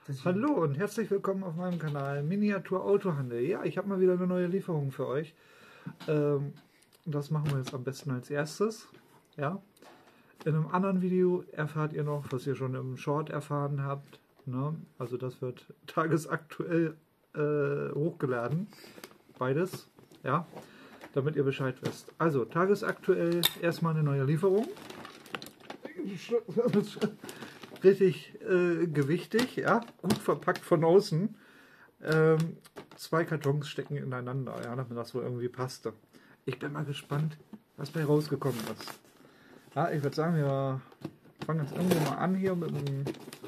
Hallo und herzlich willkommen auf meinem Kanal Miniatur Autohandel. Ja, ich habe mal wieder eine neue Lieferung für euch. Das machen wir jetzt am besten als erstes. Ja. In einem anderen Video erfahrt ihr noch, was ihr schon im Short erfahren habt. Ne? Also das wird tagesaktuell hochgeladen. Beides. Ja. Damit ihr Bescheid wisst. Also tagesaktuell erstmal eine neue Lieferung. Richtig gewichtig, ja, gut verpackt von außen. 2 Kartons stecken ineinander, ja, damit das wohl irgendwie passte. Ich bin mal gespannt, was bei rausgekommen ist. Ja, ich würde sagen, wir fangen jetzt irgendwo mal an hier mit dem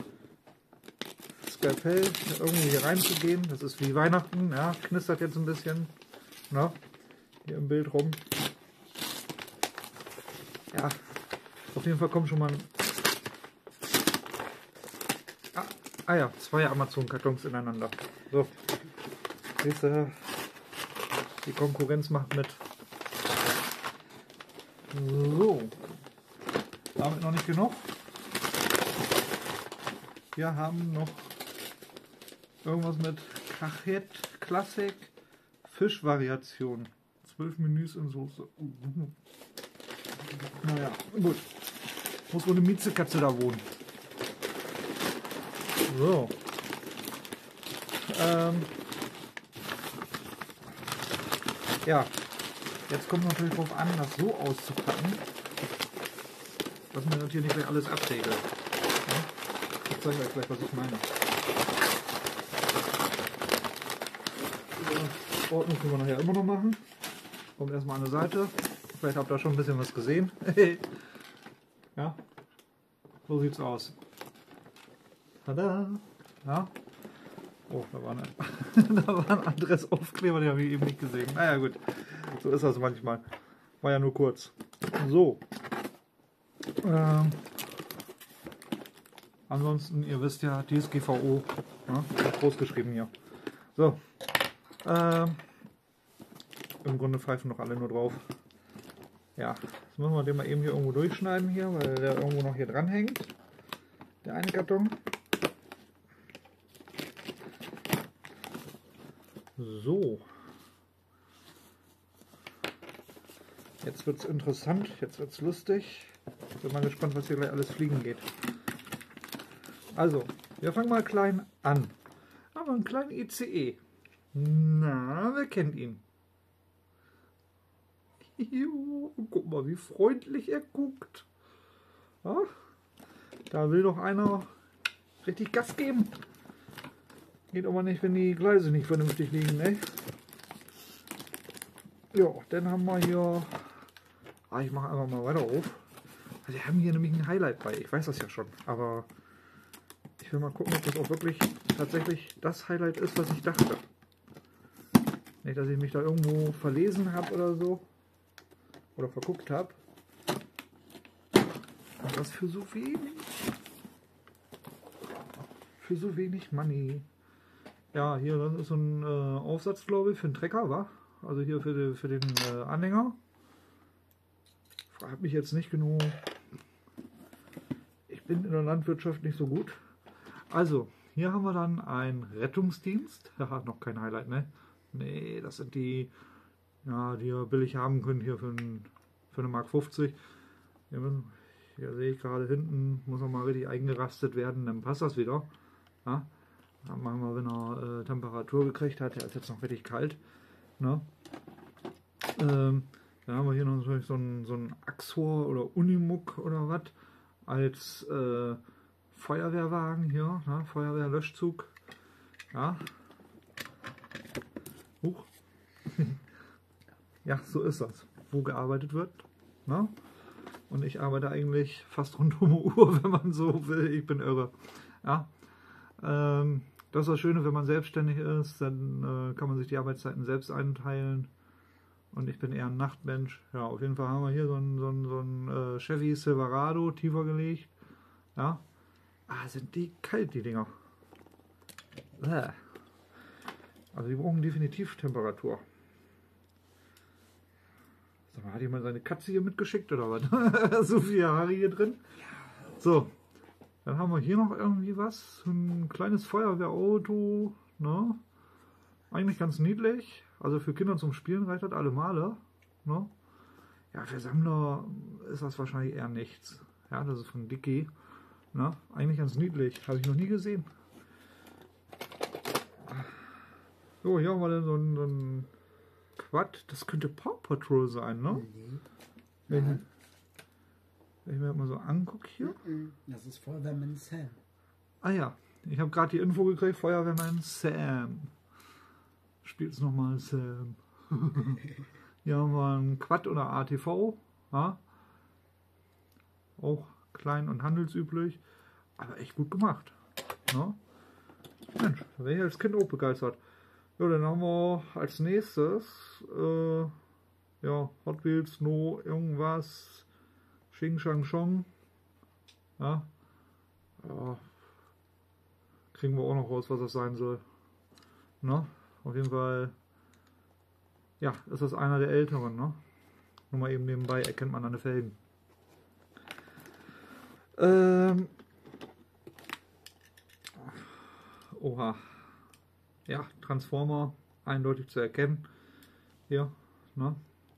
Skalpell irgendwie hier reinzugehen. Das ist wie Weihnachten, ja, knistert jetzt ein bisschen, ne, hier im Bild rum. Ja, auf jeden Fall kommt schon mal ein ja, 2 Amazon-Kartons ineinander. So. Siehst du, die Konkurrenz macht mit. So. Damit noch nicht genug. Wir haben noch irgendwas mit Cachet Classic Fischvariation. 12 Menüs in Soße. Naja, gut. Muss wohl eine Miezekatze da wohnen. So. Ja, jetzt kommt natürlich darauf an, das so auszupacken, dass man natürlich nicht gleich alles abregelt. Ja? Ich zeige euch gleich, was ich meine. Die Ordnung können wir nachher immer noch machen. Kommt erstmal an der Seite. Vielleicht habt ihr schon ein bisschen was gesehen. Ja, so sieht's aus. Tada! Ja. Oh, da war, da war ein anderes Aufkleber, den habe ich eben nicht gesehen. Naja, gut. So ist das manchmal. War ja nur kurz. So. Ansonsten, ihr wisst ja, DSGVO. Ja, groß geschrieben hier. So. Im Grunde pfeifen noch alle nur drauf. Ja. Jetzt müssen wir den mal eben hier irgendwo durchschneiden hier, weil der irgendwo noch hier dran hängt. Der eine Karton. So, jetzt wird es interessant, jetzt wird es lustig. Bin mal gespannt, was hier gleich alles fliegen geht. Also, wir fangen mal klein an. Aber einen kleinen ICE. Na, wer kennt ihn? Guck mal, wie freundlich er guckt. Ja, da will doch einer richtig Gas geben. Geht aber nicht, wenn die Gleise nicht vernünftig liegen, ne? Ja, dann haben wir hier... ich mache einfach mal weiter auf. Also wir haben hier nämlich ein Highlight bei. Ich weiß das ja schon, aber ich will mal gucken, ob das auch wirklich tatsächlich das Highlight ist, was ich dachte. Nicht, dass ich mich da irgendwo verlesen habe oder so. Oder verguckt habe. Und das für so wenig. Für so wenig Money. Ja, hier, das ist so ein Aufsatz, glaube ich, für den Trecker, wa? Also hier für den Anhänger. Frag mich jetzt nicht genug. Ich bin in der Landwirtschaft nicht so gut. Also, hier haben wir dann einen Rettungsdienst. Haha, noch kein Highlight, ne? Nee, das sind die, ja, die ihr billig haben könnt hier für eine Mark 50. Hier sehe ich gerade hinten, muss noch mal richtig eingerastet werden, dann passt das wieder. Ja? Dann machen wir, wenn er Temperatur gekriegt hat, der ist jetzt noch richtig kalt. Ne? Dann haben wir hier noch so ein Axor oder Unimog oder was als Feuerwehrwagen hier, ne? Feuerwehrlöschzug. Ja. Huch. Ja, so ist das, wo gearbeitet wird. Ne? Und ich arbeite eigentlich fast rund um die Uhr, wenn man so will. Ich bin irre. Ja. Das ist das Schöne, wenn man selbstständig ist, dann kann man sich die Arbeitszeiten selbst einteilen. Und ich bin eher ein Nachtmensch. Ja, auf jeden Fall haben wir hier so ein Chevy Silverado tiefer gelegt. Ja. Sind die kalt, die Dinger. Also die brauchen definitiv Temperatur. Sag mal, hat jemand seine Katze hier mitgeschickt oder was? So viel Haare hier drin. So. Dann haben wir hier noch irgendwie was. Ein kleines Feuerwehrauto. Ne? Eigentlich ganz niedlich. Also für Kinder zum Spielen reicht das alle Male. Ne? Ja, für Sammler ist das wahrscheinlich eher nichts. Ja, das ist von Dicky. Ne? Eigentlich ganz niedlich. Habe ich noch nie gesehen. So, hier haben wir dann so ein Quad. Das könnte Paw Patrol sein, ne? Nee. Wenn ich mir das mal so angucke hier. Das ist Feuerwehrmann Sam. Ah ja, ich habe gerade die Info gekriegt, Feuerwehrmann Sam. Spielt's nochmal Sam. Hier haben wir ein Quad oder ATV. Ja? Auch klein und handelsüblich. Aber echt gut gemacht. Ne? Mensch, da wäre ich als Kind auch begeistert. Ja, dann haben wir als nächstes ja, Hot Wheels, No, irgendwas. Xing Shang Chong. Ja. Ja. Kriegen wir auch noch raus, was das sein soll. Ne? Auf jeden Fall, ja, ist das einer der älteren, ne? Nur mal eben nebenbei erkennt man an den Felgen. Oha. Ja, Transformer, eindeutig zu erkennen. Hier, ne?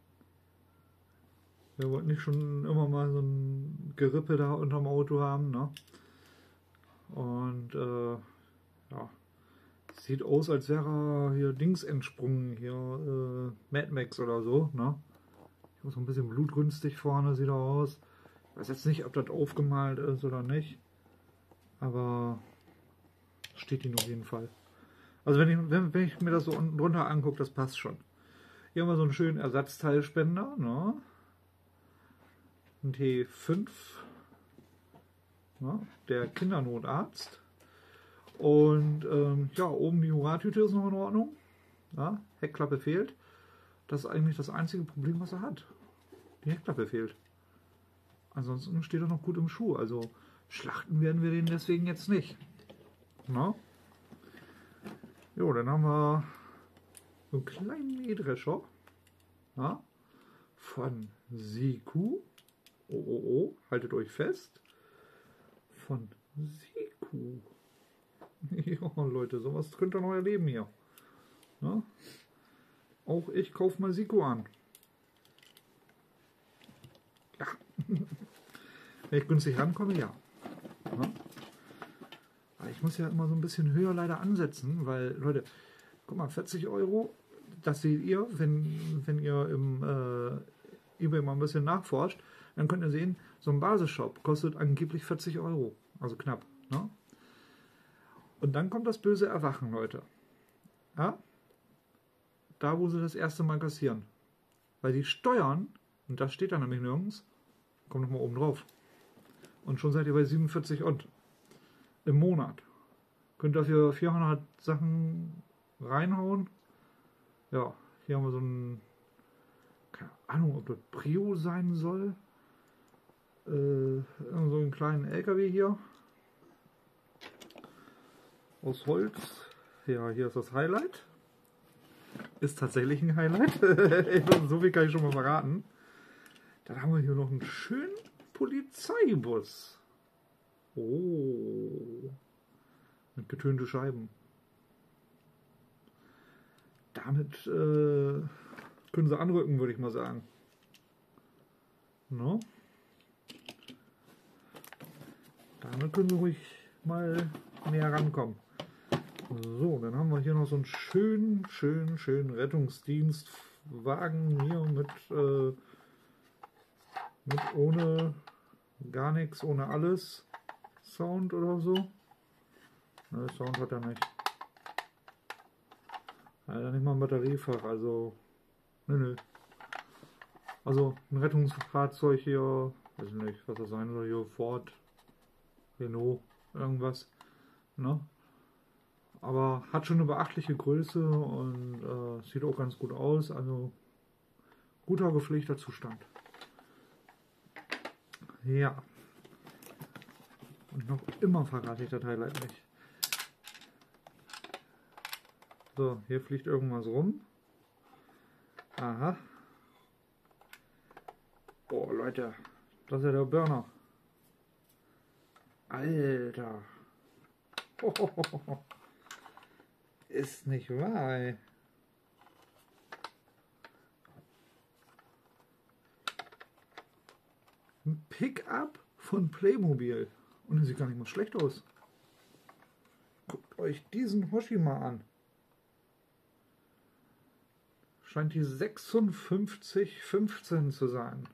Wir wollten nicht schon immer mal so ein Gerippe da unterm Auto haben, ne? Und ja, sieht aus, als wäre er hier Dings entsprungen, hier Mad Max oder so, ne? So ein bisschen blutrünstig vorne sieht er aus. Ich weiß jetzt nicht, ob das aufgemalt ist oder nicht, aber steht ihn auf jeden Fall. Also wenn ich mir das so unten drunter angucke, das passt schon. Hier haben wir so einen schönen Ersatzteilspender, ne? Ein T5, ne? Der Kindernotarzt. Und ja, oben die Hurra-Tüte ist noch in Ordnung. Ja? Heckklappe fehlt. Das ist eigentlich das einzige Problem, was er hat. Die Heckklappe fehlt. Ansonsten steht er noch gut im Schuh. Also schlachten werden wir den deswegen jetzt nicht. Na? Jo, dann haben wir so einen kleinen Mähdrescher. Ja? Von Siku. Oh, haltet euch fest. Von Siku. Ja, Leute, sowas könnt ihr noch erleben hier. Ja? Auch ich kaufe mal Siku an. Ja. Wenn ich günstig rankomme, ja. Ja. Aber ich muss ja immer so ein bisschen höher leider ansetzen, weil, Leute, guck mal, 40 €, das seht ihr, wenn ihr im eBay mal ein bisschen nachforscht, dann könnt ihr sehen, so ein Basisshop kostet angeblich 40 €, also knapp. Ne? Und dann kommt das böse Erwachen, Leute. Ja? Da, wo sie das erste Mal kassieren. Weil die Steuern, und das steht da nämlich nirgends, kommt nochmal oben drauf. Und schon seid ihr bei 47 € im Monat. Könnt dafür 400 Sachen reinhauen. Ja, hier haben wir so ein, keine Ahnung, ob das Prio sein soll. So einen kleinen LKW hier. Aus Holz. Ja, hier ist das Highlight. Ist tatsächlich ein Highlight. So viel kann ich schon mal verraten. Dann haben wir hier noch einen schönen Polizeibus. Oh. Mit getönte Scheiben. Damit können sie anrücken, würde ich mal sagen. No? Damit können sie ruhig mal näher rankommen. So, dann haben wir hier noch so einen schönen Rettungsdienstwagen hier mit ohne gar nichts, ohne alles Sound oder so. Ne, Sound hat er nicht. Leider nicht mal ein Batteriefach, also nö. Also ein Rettungsfahrzeug hier, weiß ich nicht, was das sein soll, hier Ford, Renault, irgendwas, ne? Aber hat schon eine beachtliche Größe und sieht auch ganz gut aus, also guter gepflegter Zustand. Ja. Und noch immer verrate ich das Highlight nicht. So, hier fliegt irgendwas rum. Aha. Oh Leute, das ist ja der Burner. Alter. Ist nicht wahr, ey. Ein Pickup von Playmobil. Und er sieht gar nicht mal schlecht aus. Guckt euch diesen Hoshi mal an. Scheint die 5615 zu sein.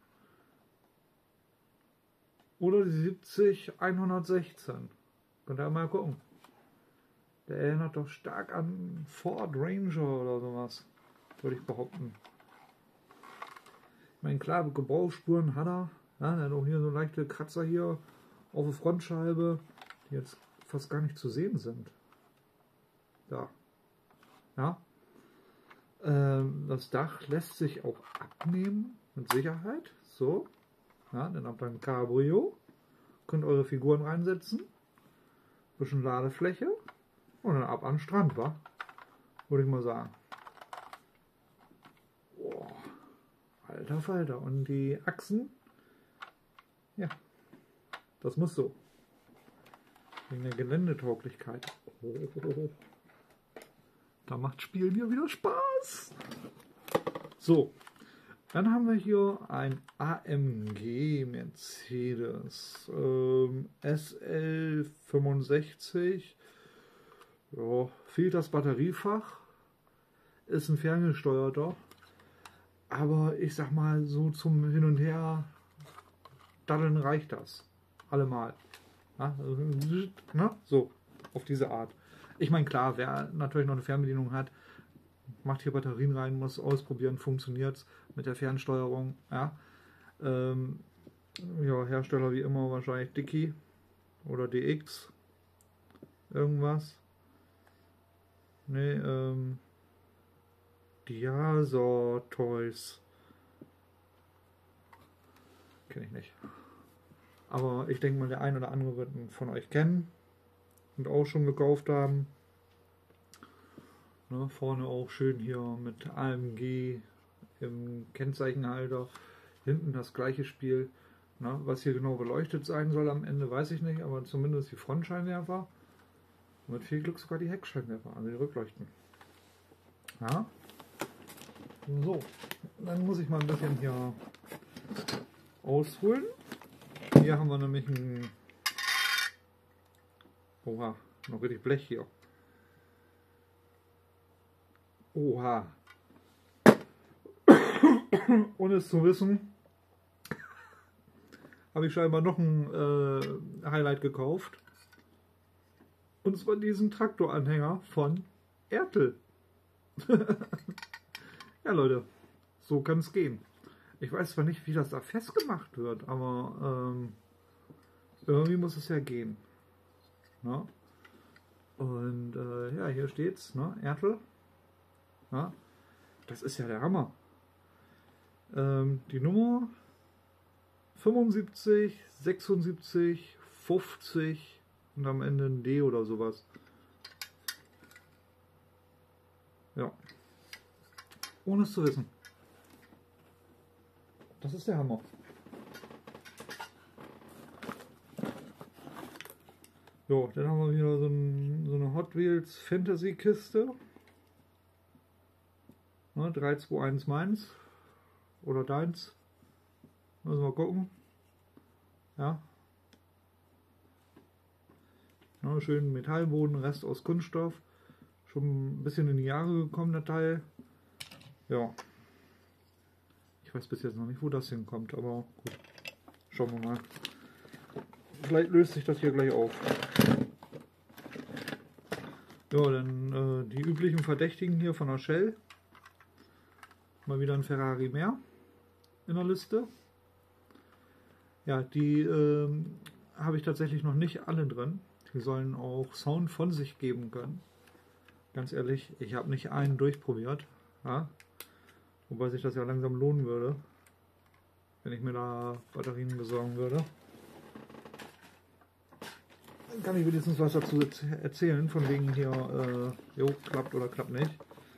Oder die 70116. Könnt ihr mal gucken. Der erinnert doch stark an Ford Ranger oder sowas. Würde ich behaupten. Ich meine, klar, Gebrauchsspuren hat er. Ja, er hat auch hier so leichte Kratzer hier auf der Frontscheibe, die jetzt fast gar nicht zu sehen sind. Da. Ja. Das Dach lässt sich auch abnehmen, mit Sicherheit. So. Ja, dann habt ihr ein Cabrio. Könnt eure Figuren reinsetzen. Bisschen Ladefläche. Und dann ab an den Strand, wa? Würde ich mal sagen. Boah. Alter Falter. Und die Achsen. Ja. Das muss so. Wegen der Geländetauglichkeit. Oh. Da macht Spielen hier wieder Spaß. So. Dann haben wir hier ein AMG Mercedes SL65. Ja, fehlt das Batteriefach. Ist ein ferngesteuerter. Aber ich sag mal, so zum Hin und Her daddeln reicht das. Allemal. Ja, ne? So, auf diese Art. Ich meine, klar, wer natürlich noch eine Fernbedienung hat, macht hier Batterien rein, muss ausprobieren, funktioniert es mit der Fernsteuerung. Ja. Ja, Hersteller wie immer wahrscheinlich Dicky oder DX. Irgendwas. Ne, Diasor Toys. Kenne ich nicht. Aber ich denke mal, der ein oder andere wird ihn von euch kennen und auch schon gekauft haben. Ne, vorne auch schön hier mit AMG im Kennzeichenhalter. Hinten das gleiche Spiel. Ne, was hier genau beleuchtet sein soll am Ende, weiß ich nicht, aber zumindest die Frontscheinwerfer. Und mit viel Glück sogar die Heckscheinwerfer, also die Rückleuchten. Ja. So, dann muss ich mal ein bisschen hier ausholen. Hier haben wir nämlich ein... Oha, noch richtig Blech hier. Oha. Ohne es zu wissen, habe ich scheinbar noch ein Highlight gekauft. Und zwar diesen Traktoranhänger von Ertl. Ja, Leute, so kann es gehen. Ich weiß zwar nicht, wie das da festgemacht wird, aber irgendwie muss es ja gehen. Na? Und ja, hier steht's, ne? Ertl. Na? Das ist ja der Hammer. Die Nummer 75, 76, 50 und am Ende ein D oder sowas. Ja. Ohne es zu wissen. Das ist der Hammer. Jo, dann haben wir wieder so eine Hot Wheels Fantasy Kiste. Ne, 321 meins. Oder deins. Müssen wir gucken. Ja. Ne, schön Metallboden, Rest aus Kunststoff. Schon ein bisschen in die Jahre gekommen, der Teil. Ja. Ich weiß bis jetzt noch nicht, wo das hinkommt, aber gut. Schauen wir mal. Vielleicht löst sich das hier gleich auf. Ja, dann die üblichen Verdächtigen hier von der Shell. Mal wieder ein Ferrari mehr in der Liste. Ja, die habe ich tatsächlich noch nicht alle drin. Die sollen auch Sound von sich geben können. Ganz ehrlich, ich habe nicht einen durchprobiert. Ja? Wobei sich das ja langsam lohnen würde, wenn ich mir da Batterien besorgen würde. Dann kann ich wenigstens was dazu erzählen, von wegen hier, jo, klappt oder klappt nicht.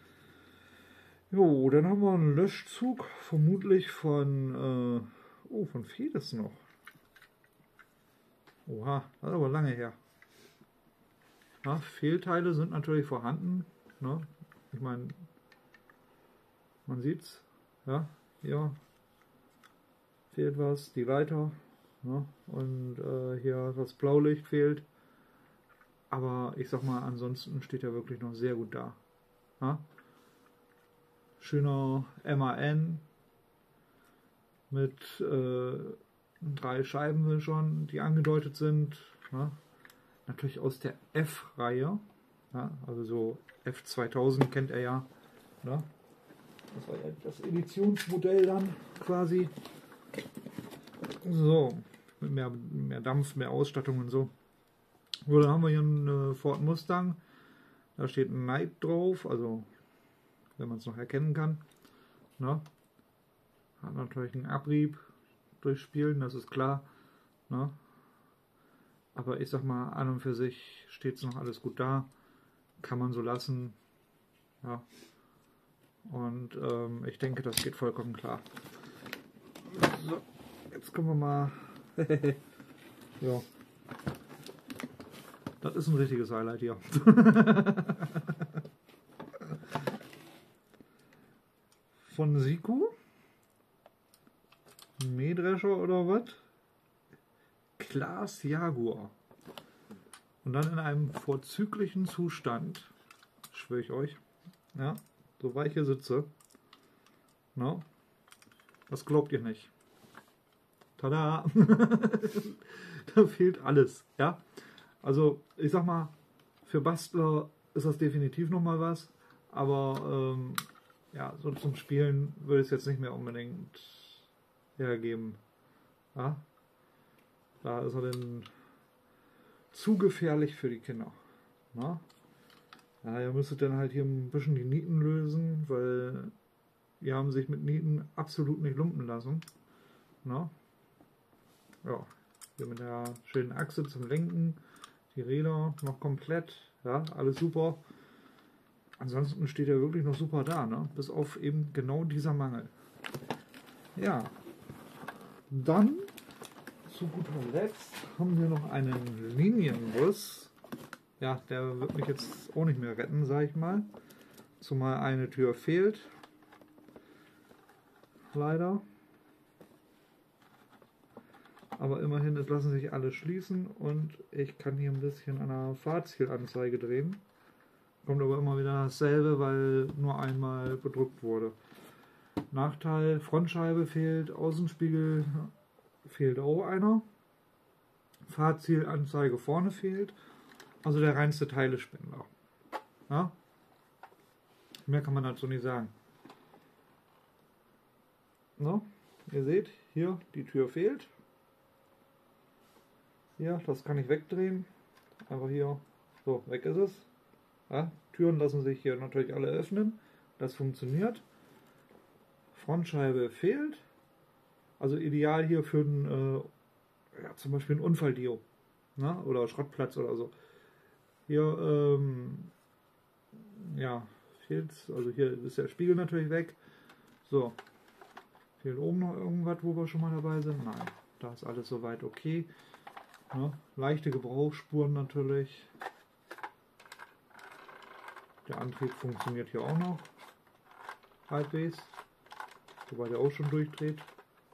Jo, dann haben wir einen Löschzug, vermutlich von Fedes noch. Oha, das ist aber lange her. Ja, Fehlteile sind natürlich vorhanden. Ne? Ich meine, man sieht's. Ja, hier fehlt was, die Leiter. Ne? Und hier das Blaulicht fehlt. Aber ich sag mal, ansonsten steht er wirklich noch sehr gut da. Ja? Schöner MAN mit 3 Scheibenwischern, die angedeutet sind. Ja? Natürlich aus der F-Reihe. Ja? Also so F2000 kennt er ja. Ne? Das war ja das Editionsmodell dann quasi. So, mit mehr Dampf, mehr Ausstattung und so. So, dann haben wir hier einen Ford Mustang. Da steht ein Night drauf, also wenn man es noch erkennen kann. Ne? Hat natürlich einen Abrieb durch Spielen, das ist klar. Ne? Aber ich sag mal, an und für sich steht es noch alles gut da. Kann man so lassen. Ja. Und ich denke, das geht vollkommen klar. So, jetzt kommen wir mal. Ja. Das ist ein richtiges Highlight hier. Von Siku? Mähdrescher oder was? Claas Jaguar. Und dann in einem vorzüglichen Zustand. Schwöre ich euch. Ja, so weich ich sitze. No? Das glaubt ihr nicht. Tada! Da fehlt alles. Ja? Also, ich sag mal, für Bastler ist das definitiv nochmal was. Aber ja, so zum Spielen würde ich es jetzt nicht mehr unbedingt hergeben. Ja? Da ist er denn zu gefährlich für die Kinder. Na? Ja, ihr müsstet dann halt hier ein bisschen die Nieten lösen, weil die haben sich mit Nieten absolut nicht lumpen lassen. Na? Ja, hier mit der schönen Achse zum Lenken, die Räder noch komplett, ja, alles super. Ansonsten steht er wirklich noch super da, ne? Bis auf eben genau dieser Mangel. Ja, dann zu guter Letzt haben wir noch einen Linienbus. Ja, der wird mich jetzt auch nicht mehr retten, sage ich mal. Zumal eine Tür fehlt. Leider. Aber immerhin, es lassen sich alle schließen und ich kann hier ein bisschen an der Fahrzielanzeige drehen. Kommt aber immer wieder dasselbe, weil nur einmal bedruckt wurde. Nachteil, Frontscheibe fehlt, Außenspiegel fehlt auch einer. Fahrzielanzeige vorne fehlt. Also der reinste Teilespender. Ja? Mehr kann man dazu nicht sagen. No? Ihr seht, hier die Tür fehlt. Hier, das kann ich wegdrehen. Einfach hier, so, weg ist es. Ja? Türen lassen sich hier natürlich alle öffnen. Das funktioniert. Frontscheibe fehlt. Also ideal hier für einen, ja, zum Beispiel einen Unfalldio. Ne? Oder Schrottplatz oder so. Hier, ja, fehlt, also hier ist der Spiegel natürlich weg. So, fehlt oben noch irgendwas, wo wir schon mal dabei sind? Nein, da ist alles soweit okay. Ne? Leichte Gebrauchsspuren natürlich. Der Antrieb funktioniert hier auch noch halbwegs, wobei der auch schon durchdreht.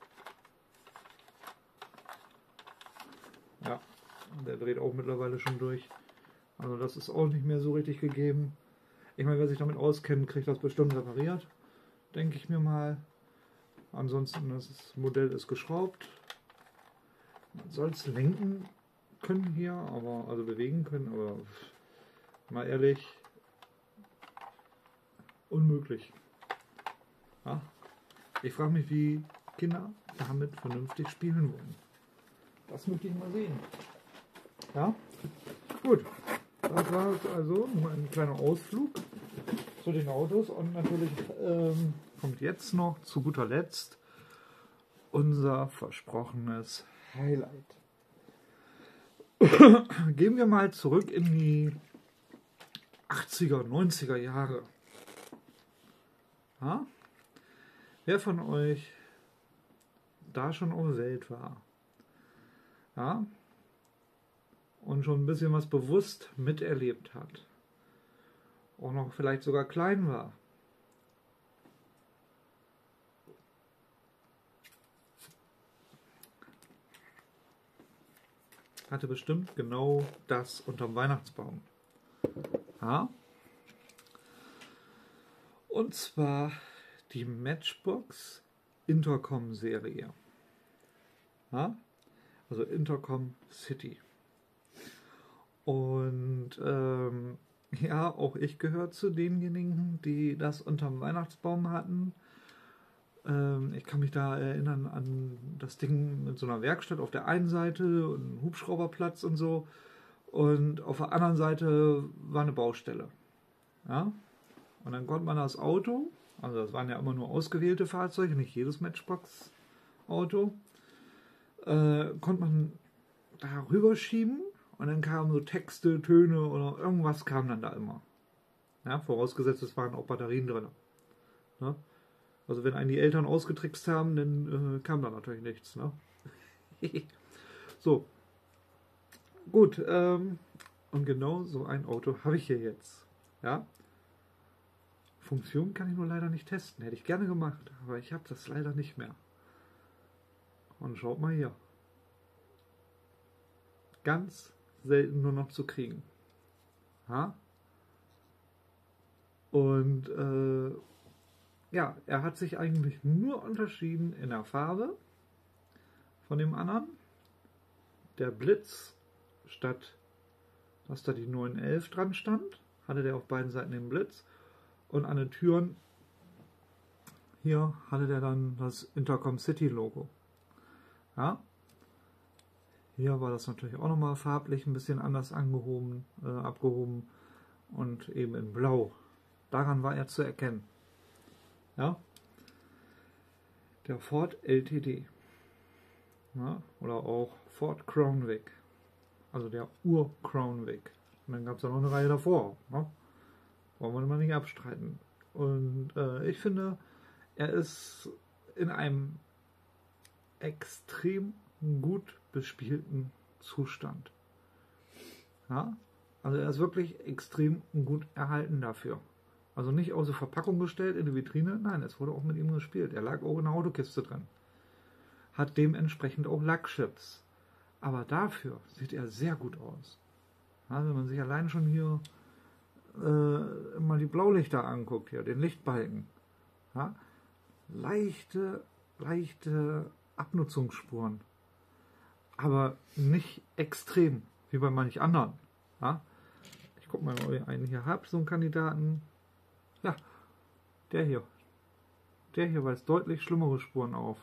Ja, der dreht auch mittlerweile schon durch. Also das ist auch nicht mehr so richtig gegeben. Ich meine, wer sich damit auskennt, kriegt das bestimmt repariert, denke ich mir mal. Ansonsten, das Modell ist geschraubt. Man soll es lenken können hier, aber also bewegen können, aber mal ehrlich, unmöglich. Ja? Ich frage mich, wie Kinder damit vernünftig spielen wollen. Das möchte ich mal sehen. Ja, gut. Das war also nur ein kleiner Ausflug zu den Autos und natürlich kommt jetzt noch zu guter Letzt unser versprochenes Highlight. Gehen wir mal zurück in die 80er, 90er Jahre. Ja? Wer von euch da schon auf Welt war? Ja? und schon ein bisschen was bewusst miterlebt hat, auch noch vielleicht sogar klein war, hatte bestimmt genau das unterm Weihnachtsbaum. Ja? Und zwar die Matchbox Intercom-Serie. Ja? Also Intercom City. Und ja, auch ich gehöre zu denjenigen, die das unterm Weihnachtsbaum hatten. Ich kann mich da erinnern an das Ding mit so einer Werkstatt auf der einen Seite und einem Hubschrauberplatz und so. Und auf der anderen Seite war eine Baustelle. Ja? Und dann konnte man das Auto, also das waren ja immer nur ausgewählte Fahrzeuge, nicht jedes Matchbox-Auto, konnte man da rüberschieben und dann kamen so Texte, Töne oder irgendwas kam dann da immer. Ja, vorausgesetzt, es waren auch Batterien drin. Ne? Also wenn einen die Eltern ausgetrickst haben, dann kam da natürlich nichts. Ne? So, gut. Und genau so ein Auto habe ich hier jetzt. Ja? Funktion kann ich nur leider nicht testen. Hätte ich gerne gemacht, aber ich habe das leider nicht mehr. Und schaut mal hier. Ganz selten nur noch zu kriegen. Ja? Und ja, er hat sich eigentlich nur unterschieden in der Farbe von dem anderen. Der Blitz, statt dass da die 911 dran stand, hatte der auf beiden Seiten den Blitz. Und an den Türen hier hatte der dann das Intercom City Logo. Ja? Hier war das natürlich auch nochmal farblich ein bisschen anders abgehoben und eben in Blau. Daran war er zu erkennen. Ja? Der Ford LTD. Ja? Oder auch Ford Crown Vic. Also der Ur-Crown Vic. Und dann gab es ja noch eine Reihe davor. Ne? Wollen wir mal nicht abstreiten. Und ich finde, er ist in einem extrem gut bespielten Zustand. Ja? Also er ist wirklich extrem gut erhalten dafür. Also nicht außer Verpackung gestellt in die Vitrine, nein, es wurde auch mit ihm gespielt. Er lag auch in der Autokiste drin. Hat dementsprechend auch Lackchips. Aber dafür sieht er sehr gut aus. Ja, wenn man sich allein schon hier mal die Blaulichter anguckt, hier, den Lichtbalken. Ja? Leichte Abnutzungsspuren. Aber nicht extrem, wie bei manch anderen. Ja? Ich gucke mal, ob ich einen hier habe, so einen Kandidaten. Ja, der hier. Der hier weist deutlich schlimmere Spuren auf.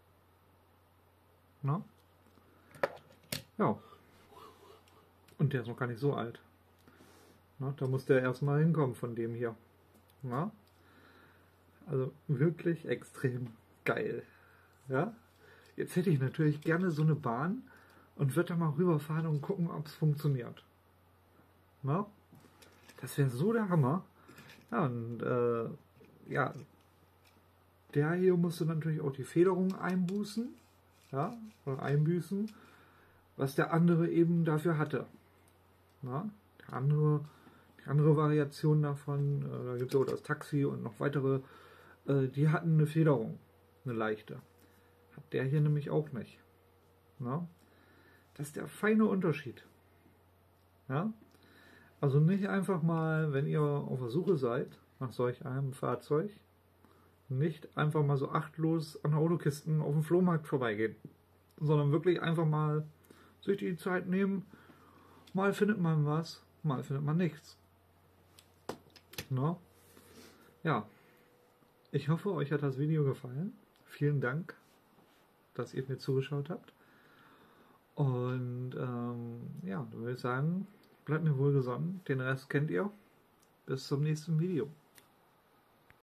Na? Ja. Und der ist noch gar nicht so alt. Na, da muss der erstmal hinkommen von dem hier. Na? Also wirklich extrem geil. Ja? Jetzt hätte ich natürlich gerne so eine Bahn und würde da mal rüberfahren und gucken, ob es funktioniert. Na? Das wäre so der Hammer. Ja, und ja, der hier musste natürlich auch die Federung einbußen. Ja, oder einbüßen, was der andere eben dafür hatte. Na? Die andere Variation davon, da gibt es auch das Taxi und noch weitere, die hatten eine Federung, eine leichte. Hat der hier nämlich auch nicht. Na? Das ist der feine Unterschied. Ja? Also nicht einfach mal, wenn ihr auf der Suche seid nach solch einem Fahrzeug, nicht einfach mal so achtlos an Autokisten auf dem Flohmarkt vorbeigehen, sondern wirklich einfach mal sich die Zeit nehmen. Mal findet man was, mal findet man nichts. No? Ja, ich hoffe, euch hat das Video gefallen. Vielen Dank, dass ihr mir zugeschaut habt. Und ja, dann würde ich sagen, bleibt mir wohlgesonnen. Den Rest kennt ihr. Bis zum nächsten Video.